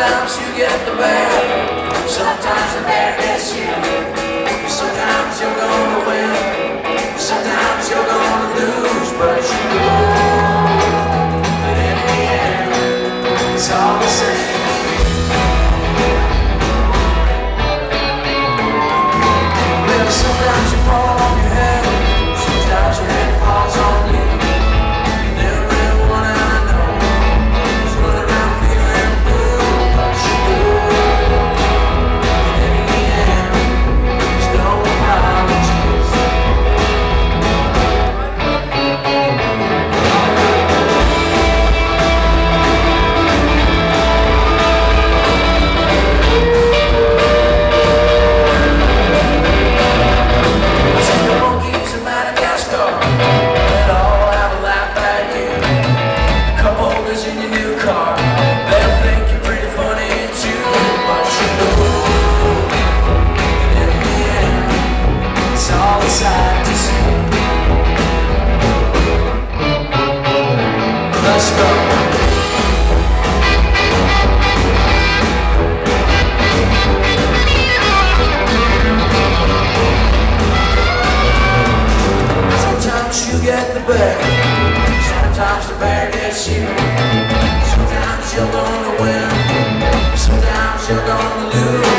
Sometimes you get the bear, sometimes the bear gets you. Sometimes you're gonna win, sometimes you're gonna lose, but you know that in the end, it's all the same. Well, sometimes you fall on your head, sometimes your head falls on you. Sometimes the bear gets you. Sometimes you're gonna win, sometimes you're gonna lose.